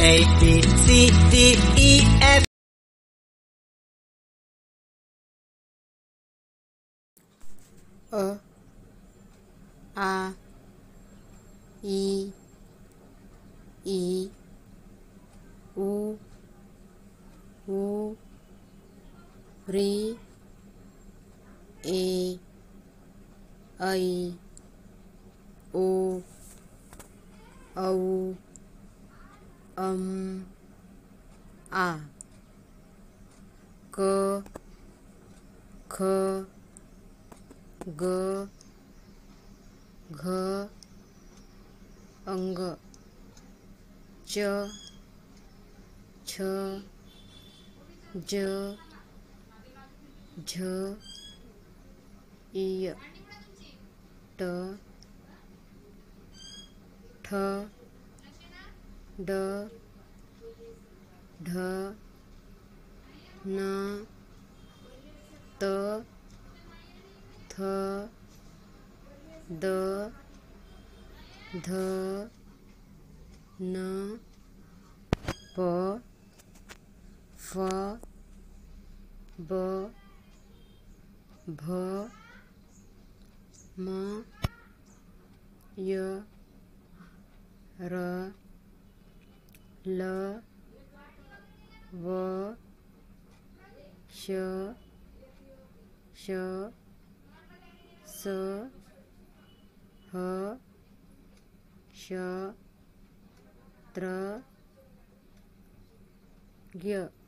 A B C D E F A A I U Ri E I O औ आ क ख ग घ अंग च छ ज झ इय ट ठ ड ढ न त थ द ध न प फ ब भ म य र ल व श श स ह श त्र य